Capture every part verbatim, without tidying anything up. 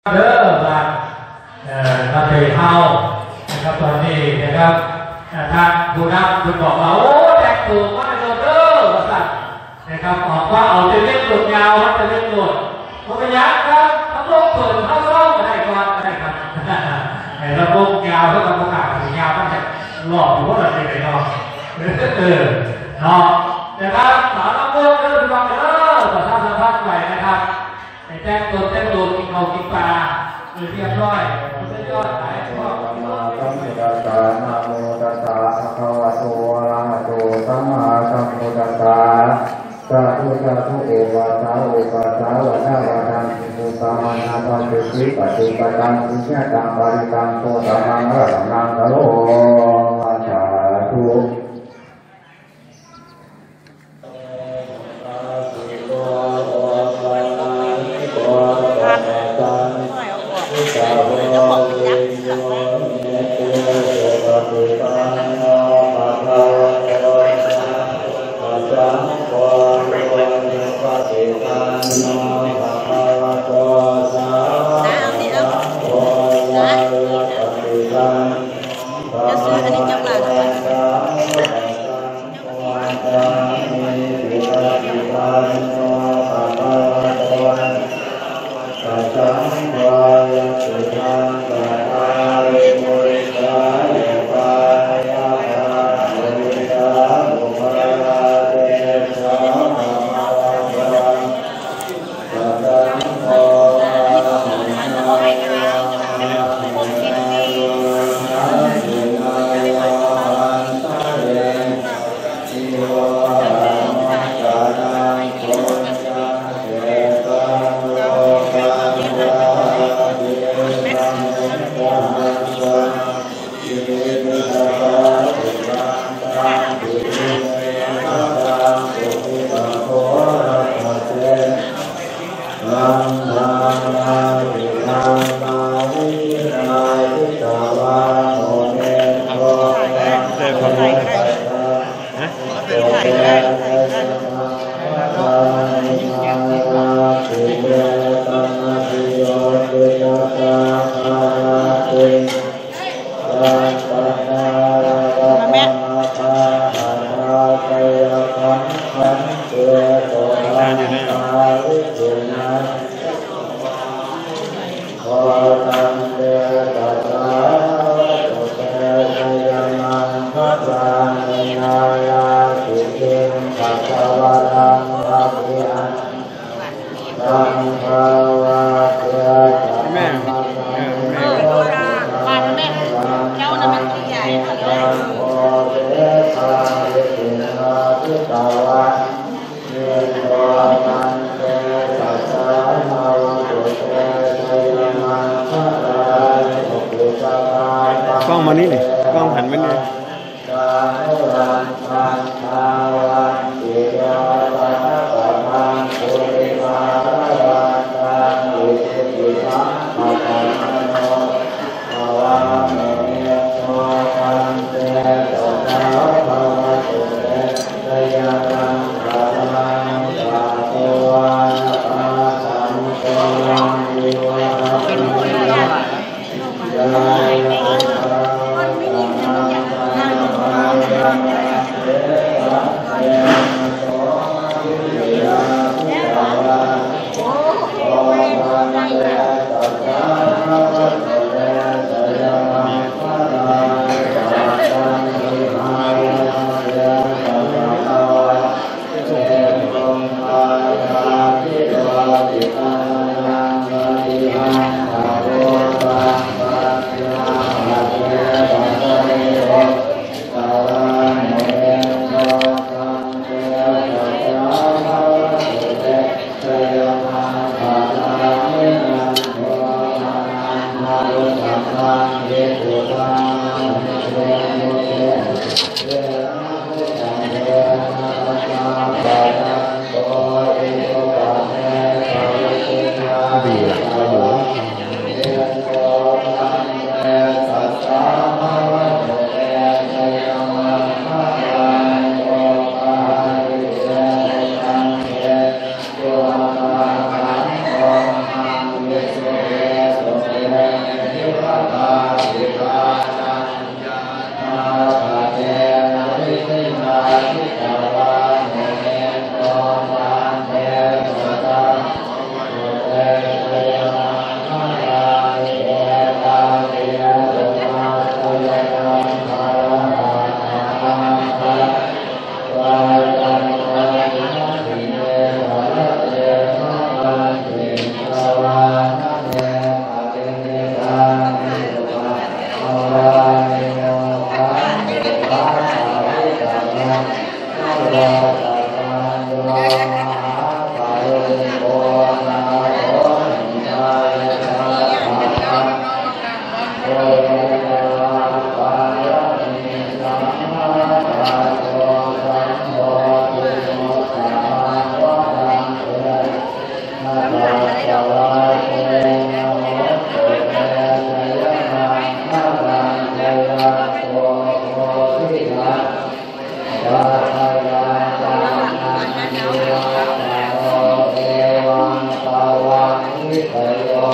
เด้อมาเอ่อมาเตะเท้านะครับตอนนี้นะครับทางผู้นำคุณบอกว่าโอ้แตกตัวมาโดนเด้อมาสั่งนะครับออกว่าเอาจะเล่นหลุดยาวมันจะเล่นหลุดมันเป็นยักษ์ครับทั้งโลกเปิดเข้าเข้าได้ก่อนได้ครับไอ้ระบบยาวก็ต้องประกาศยาวมันจะหลอกอยู่ว่าเราจะไปนอนเออเนาะนะครับสาวน้ำเบิ้ลเด้อพี่น้องเด้อประชาสัมพันธ์ไปนะครับไอ้แจ้งตัวแจ้งตัวกินข้าวกินปลาเรียบร้อยสุดยอดหลายข้อนะโมตัสสะภะคะวะโตอะระหะโตสัมมาสัมพุทธัสสะสาธุสาธุเอวะสาอุปะสาวะทาวะนังสุปามานาตังสุขิปฏิปตังสุญญตังปาริตังโตตัมมังระสังนังกะโลสาธุกล้องมานี่เลยกล้องหันมานี่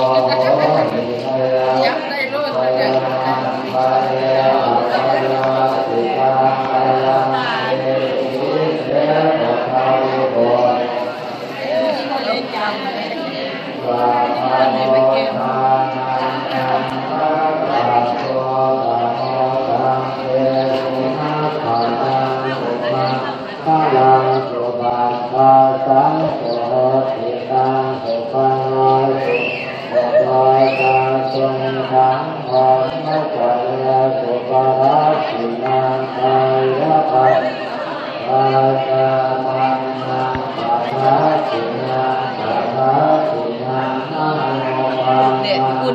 ยับได้รุ่นเลยเด็ดคุณ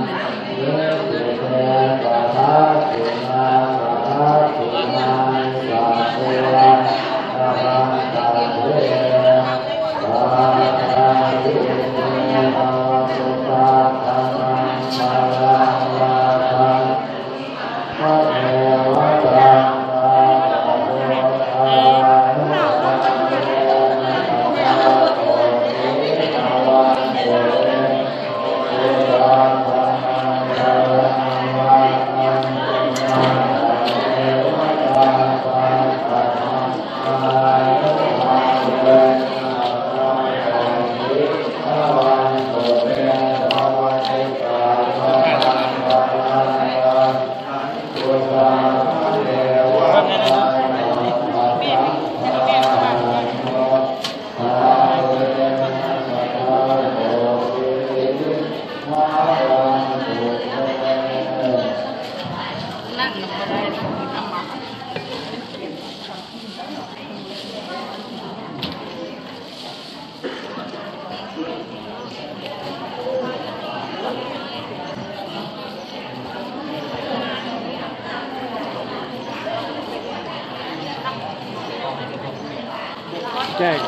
แจ้ง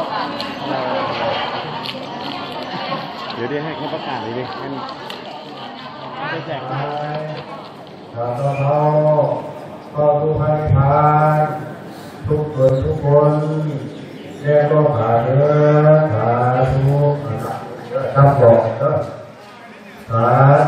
เดี๋ยวเดี๋ยวให้เขาประกาศเลยดิงั้นไม่แจกข้าพเจ้าเข้าทุกภัยทานทุกคนทุกคนแย่ก็ขาเนื้อขาทุกทำบอกเนอะขา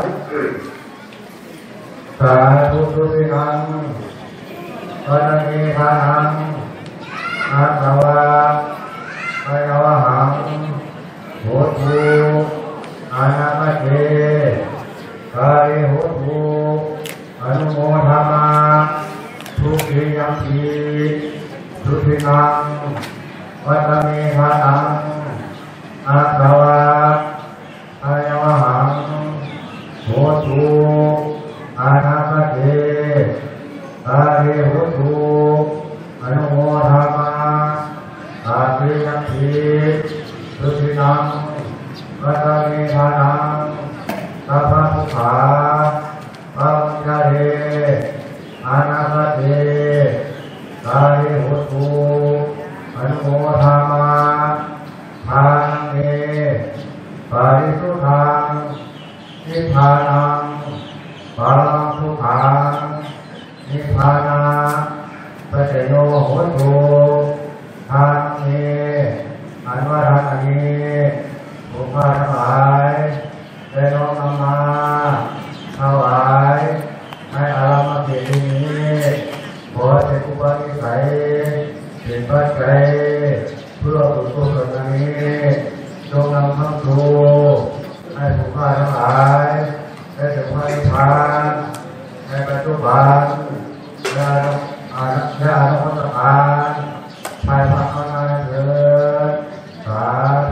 ขาทุกทุกที่นั่งวันนี้ทานังอาตวะไปเอาหังโหตูอานาคเตกายโหตูอนุโมทนาทุกขิยังสีทุกขินังวัตเมฆานังอาตวะไปเอาหังโหตูอานาคเตกายโหตูอนุโมทนาอาทิยังสีทุตินังวัตเมฆานังสัพพะทุกขาปัญญาเรอานาคเตกายโหตุอนุโมทนาทานังเอปาริสุทธังนิพพานังปารังสุขังนิพพานาปัจเจโนโหตุทานังเออันว่าทานังเอผู้พาทั้งหลายได้น้อมนำมาถวายให้อารามเกียรตินี้ขอเจตุปานิสัยเป็นปัจจัยเพื่อบุญกุศลนี้จงนำเข้าสู่ให้ผู้พาทั้งหลายได้ถึงพระนิพพานในปัจจุบันและอาณาจักรภายภาคหน้าเถิดสา